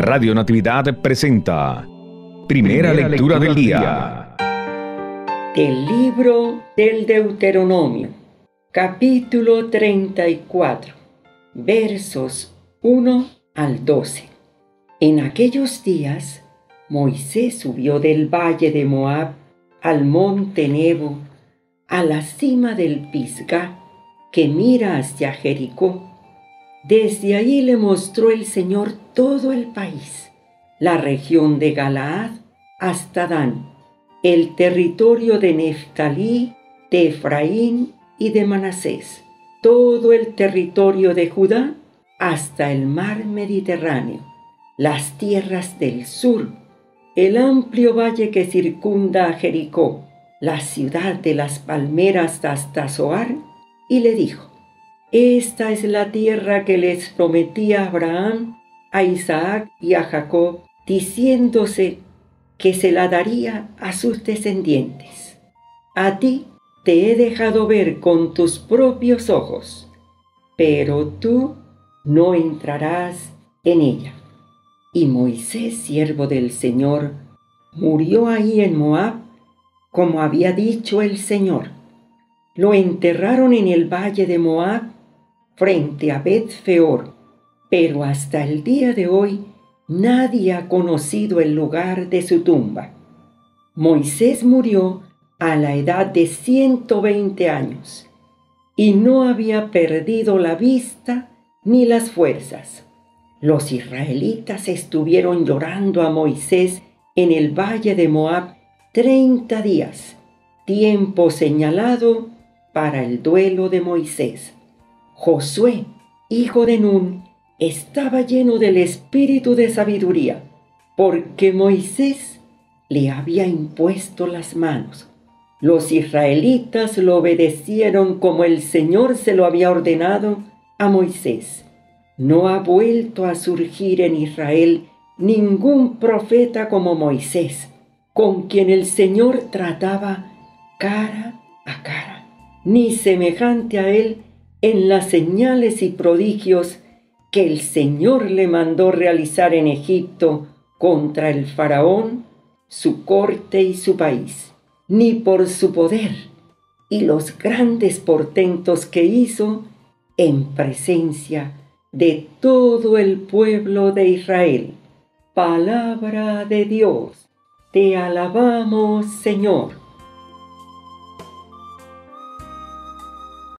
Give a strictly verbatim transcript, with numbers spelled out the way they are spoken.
Radio Natividad presenta Primera, Primera lectura, lectura del día. Del libro del Deuteronomio, capítulo treinta y cuatro, versos uno al doce. En aquellos días, Moisés subió del valle de Moab al monte Nebo, a la cima del Pisgah, que mira hacia Jericó. Desde allí le mostró el Señor todo el país, la región de Galaad hasta Dan, el territorio de Neftalí, de Efraín y de Manasés, todo el territorio de Judá hasta el mar Mediterráneo, las tierras del sur, el amplio valle que circunda a Jericó, la ciudad de las palmeras hasta Zoar, y le dijo: Esta es la tierra que les prometí a Abraham, a Isaac y a Jacob, diciéndose que se la daría a sus descendientes. A ti te he dejado ver con tus propios ojos, pero tú no entrarás en ella. Y Moisés, siervo del Señor, murió ahí en Moab, como había dicho el Señor. Lo enterraron en el valle de Moab, frente a Bet-feor, pero hasta el día de hoy nadie ha conocido el lugar de su tumba. Moisés murió a la edad de ciento veinte años y no había perdido la vista ni las fuerzas. Los israelitas estuvieron llorando a Moisés en el valle de Moab treinta días, tiempo señalado para el duelo de Moisés. Josué, hijo de Nun, estaba lleno del espíritu de sabiduría, porque Moisés le había impuesto las manos. Los israelitas lo obedecieron como el Señor se lo había ordenado a Moisés. No ha vuelto a surgir en Israel ningún profeta como Moisés, con quien el Señor trataba cara a cara, ni semejante a él en las señales y prodigios que el Señor le mandó realizar en Egipto contra el faraón, su corte y su país, ni por su poder y los grandes portentos que hizo en presencia de todo el pueblo de Israel. Palabra de Dios. Te alabamos, Señor.